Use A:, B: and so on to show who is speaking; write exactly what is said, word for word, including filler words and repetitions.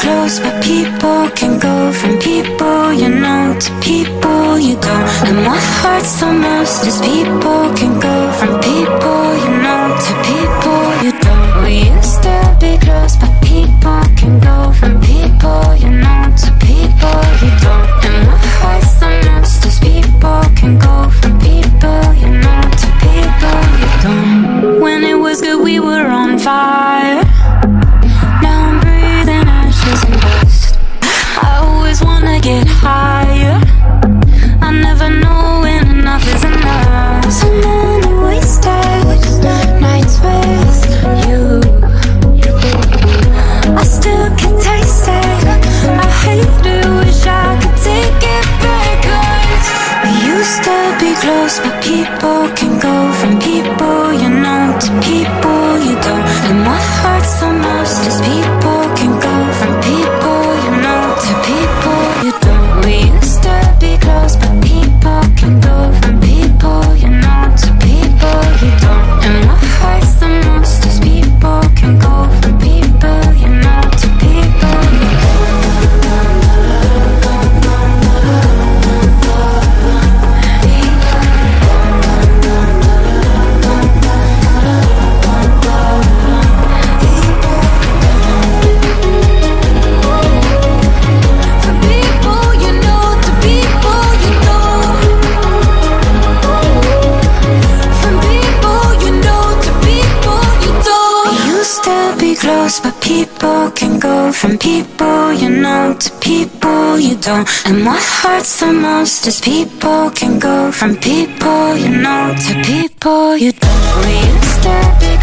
A: close, but people can go from people you know to people you don't. And what hurts the most is people can go from people you know to people you don't. We used to be close, but people can go from people you know to people you don't. And what hurts the most is people can go from people you know to people you don't. When it was good we were on fire. Now I'm breathing ashes and dust. I always wanna get higher. I never know when enough is enough. So many wasted nights with you. I still can taste it. I hate it, wish I could take it back. 'Cause we used to be close, but people can go from people you know to people you don't. And what hurts the most is people can go from people you know to people you don't. We used to be close, but people can go from people you know to people you don't. And what hurts the most is people can go from people you know to people you close, but people can go from people you know to people you don't. And what hurts the most is people can go from people you know to people you don't. We used to be